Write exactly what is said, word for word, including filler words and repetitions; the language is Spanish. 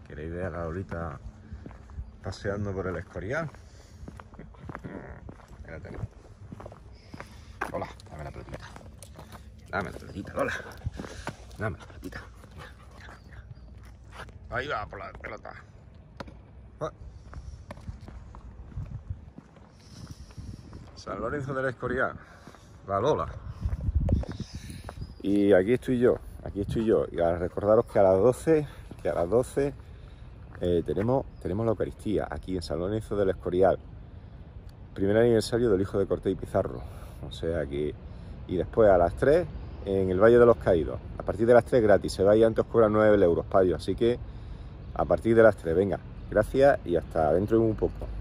¿Queréis ver a la Lolita paseando por el Escorial? Ahí la tenéis. Lola, dame la pelotita. Dame la pelotita, Lola. Dame la pelotita. Ahí va por la pelota. Ah. San Lorenzo del Escorial, la Lola. Y aquí estoy yo, aquí estoy yo. Y a recordaros que a las doce, que a las doce eh, tenemos, tenemos la Eucaristía aquí en San Lorenzo del Escorial. Primer aniversario del hijo de Cortés y Pizarro. O sea que. Y después a las tres en el Valle de los Caídos. A partir de las tres gratis. Se va y antes os cobran nueve euros, payo. Así que a partir de las tres, venga. Gracias y hasta dentro de un poco.